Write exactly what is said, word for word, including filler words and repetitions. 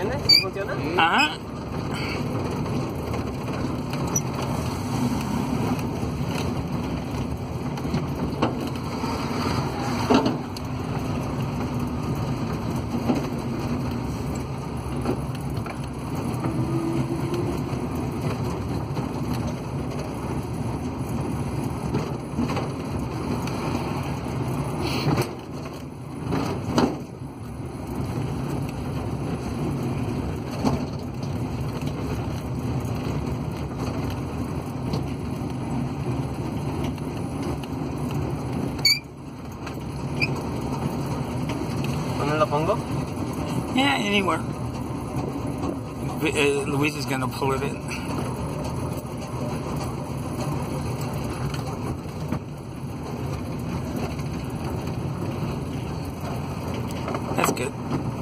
¿Entiendes? ¿Sí funciona? Ajá. ¿Dónde lo pongo? Yeah, anywhere. Uh, Luis is gonna pull it in. That's good.